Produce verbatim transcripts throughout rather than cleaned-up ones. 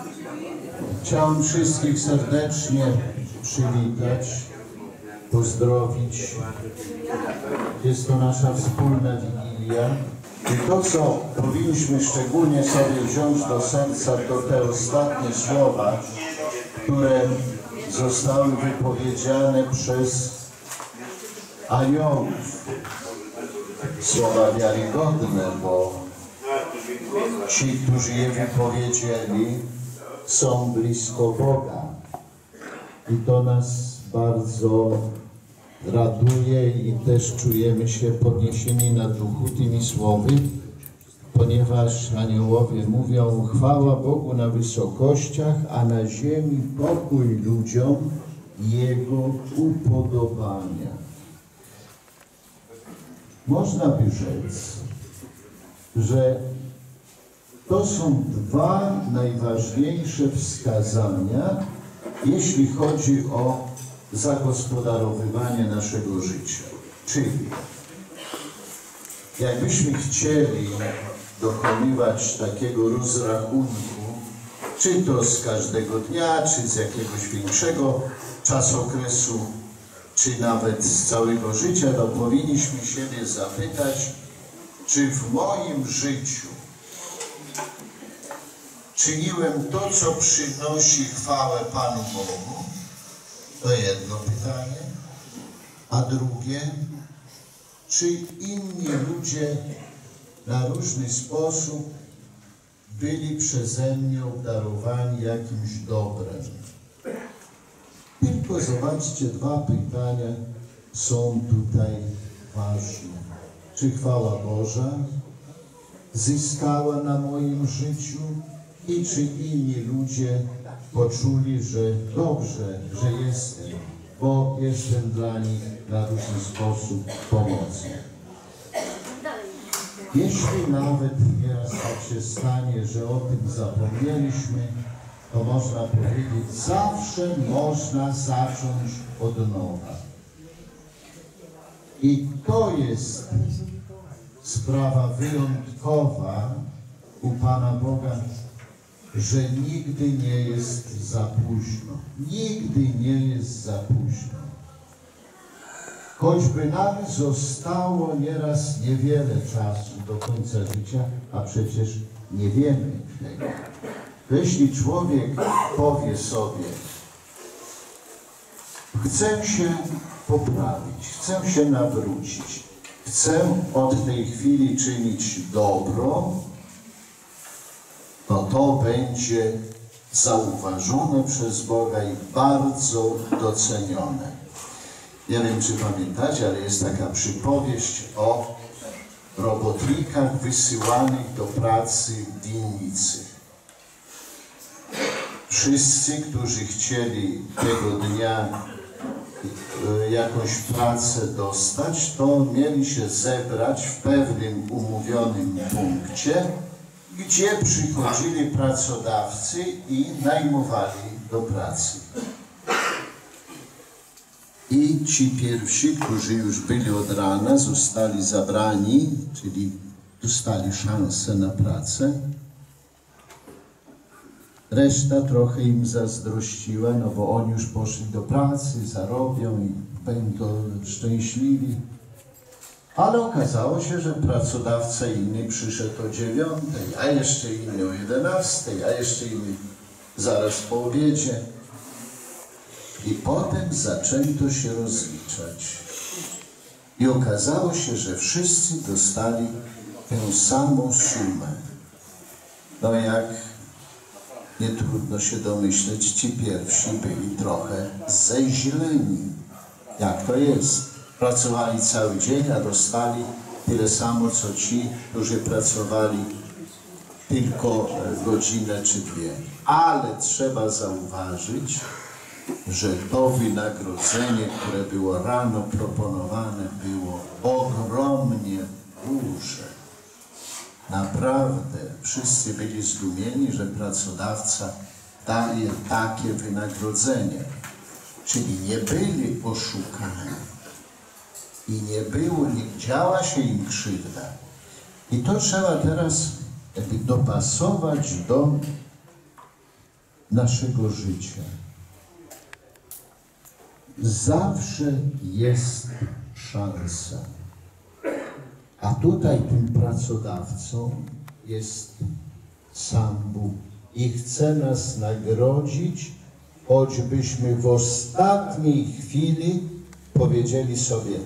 Chciałem wszystkich serdecznie przywitać, pozdrowić. Jest to nasza wspólna Wigilia. I to, co powinniśmy szczególnie sobie wziąć do serca, to te ostatnie słowa, które zostały wypowiedziane przez aniołów. Słowa wiarygodne, bo ci, którzy je wypowiedzieli, są blisko Boga. I to nas bardzo raduje i też czujemy się podniesieni na duchu tymi słowy, ponieważ aniołowie mówią: chwała Bogu na wysokościach, a na ziemi pokój ludziom Jego upodobania. Można by rzec, że to są dwa najważniejsze wskazania, jeśli chodzi o zagospodarowywanie naszego życia. Czyli jakbyśmy chcieli dokonywać takiego rozrachunku, czy to z każdego dnia, czy z jakiegoś większego czasokresu, czy nawet z całego życia, to powinniśmy siebie zapytać, czy w moim życiu czyniłem to, co przynosi chwałę Panu Bogu? To jedno pytanie. A drugie, czy inni ludzie na różny sposób byli przeze mnie obdarowani jakimś dobrem? Tylko zobaczcie, dwa pytania są tutaj ważne. Czy chwała Boża zyskała na moim życiu i czy inni ludzie poczuli, że dobrze, że jestem, bo jestem dla nich na różny sposób pomocny. Jeśli nawet nieraz tak się stanie, że o tym zapomnieliśmy, to można powiedzieć, zawsze można zacząć od nowa. I to jest sprawa wyjątkowa u Pana Boga, że nigdy nie jest za późno. Nigdy nie jest za późno. Choćby nam zostało nieraz niewiele czasu do końca życia, a przecież nie wiemy tego. Jeśli człowiek powie sobie, chcę się poprawić, chcę się nawrócić, chcę od tej chwili czynić dobro, to to będzie zauważone przez Boga i bardzo docenione. Nie wiem, czy pamiętacie, ale jest taka przypowieść o robotnikach wysyłanych do pracy w winnicy. Wszyscy, którzy chcieli tego dnia jakąś pracę dostać, to mieli się zebrać w pewnym umówionym punkcie, gdzie przychodzili pracodawcy i najmowali do pracy. I ci pierwsi, którzy już byli od rana, zostali zabrani, czyli dostali szansę na pracę. Reszta trochę im zazdrościła, no bo oni już poszli do pracy, zarobią i będą szczęśliwi. Ale okazało się, że pracodawca inny przyszedł o dziewiątej, a jeszcze inny o jedenastej, a jeszcze inny zaraz po obiedzie. I potem zaczęto się rozliczać. I okazało się, że wszyscy dostali tę samą sumę. No jak nie trudno się domyśleć, ci pierwsi byli trochę zeźleni. Jak to jest? Pracowali cały dzień, a dostali tyle samo, co ci, którzy pracowali tylko godzinę czy dwie. Ale trzeba zauważyć, że to wynagrodzenie, które było rano proponowane, było ogromnie duże. Naprawdę wszyscy byli zdumieni, że pracodawca daje takie wynagrodzenie. Czyli nie byli oszukani i nie było, nie działa się im krzywda. I to trzeba teraz jakby dopasować do naszego życia. Zawsze jest szansa. A tutaj tym pracodawcą jest sam Bóg i chce nas nagrodzić, choćbyśmy w ostatniej chwili powiedzieli sobie: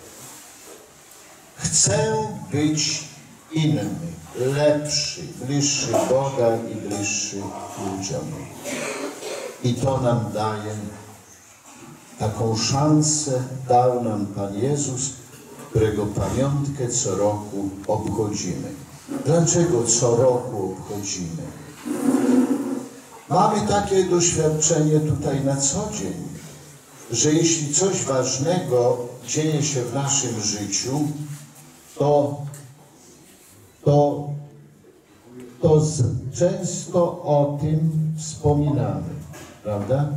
chcę być inny, lepszy, bliższy Boga i bliższy ludziom. I to nam daje, taką szansę dał nam Pan Jezus, którego pamiątkę co roku obchodzimy. Dlaczego co roku obchodzimy? Mamy takie doświadczenie tutaj na co dzień, że jeśli coś ważnego dzieje się w naszym życiu, to, to, to z, często o tym wspominamy, prawda?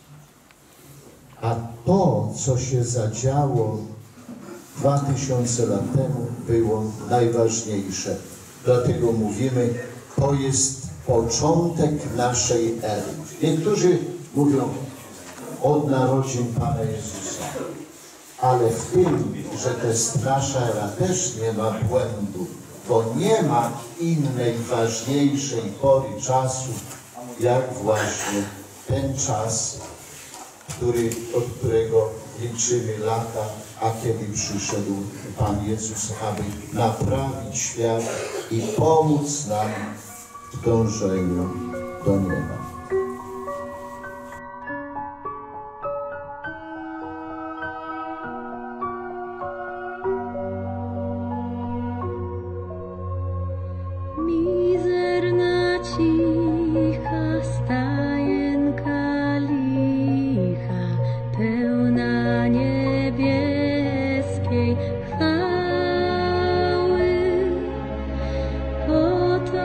A to, co się zadziało dwa tysiące lat temu, było najważniejsze. Dlatego mówimy, to jest początek naszej ery. Niektórzy mówią od narodzin Pana Jezusa, ale w tym, że to jest nasza era, też nie ma błędu, bo nie ma innej ważniejszej pory czasu, jak właśnie ten czas, który, od którego liczymy lata, a kiedy przyszedł Pan Jezus, aby naprawić świat i pomóc nam w dążeniu do nieba. Mizerna, cicha stajenka licha, pełna niebieskiej chwały. Oto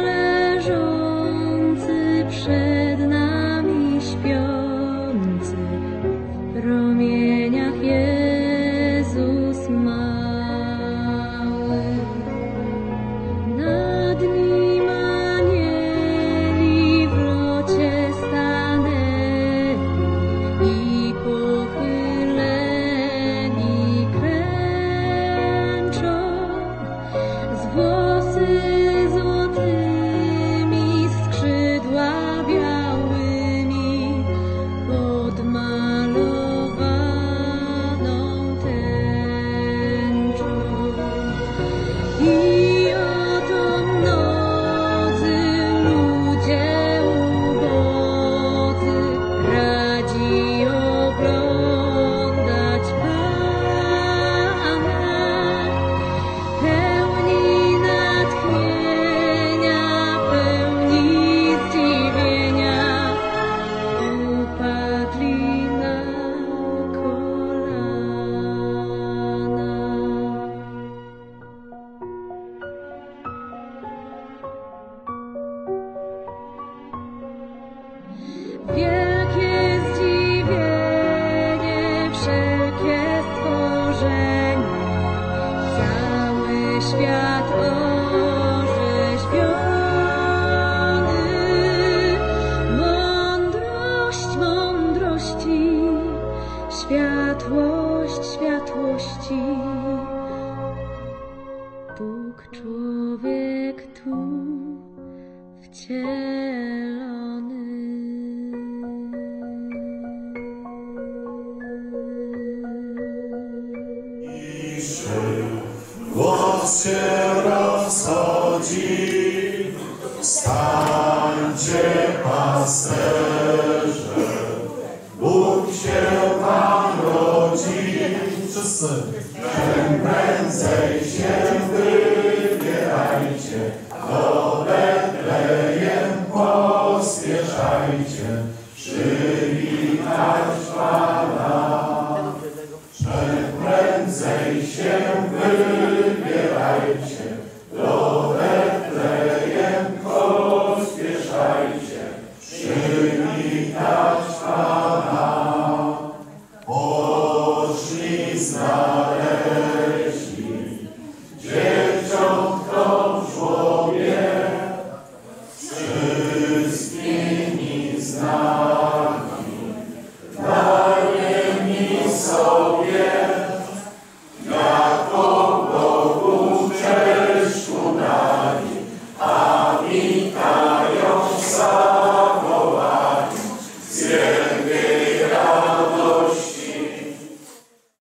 leżący przed nami śpiący, w promieniach Jezus mały. Nad nim anieli w locie stanęli i pochyleni klęczą, z włosy złotymi, skrzydła białymi, odmalowaną tęczą. I oto mnodzy ludzie ubodzy radzi oglądać Pana, pełni natchnienia, pełni zdziwienia, upadli na kolana. Wielkie zdziwienie, wszelkie stworzenie, cały świat orzeźbiony. Mądrość mądrości, światłość światłości. Bóg człowiek tu wcielony. Głos się rozchodzi, stańcie pasterze.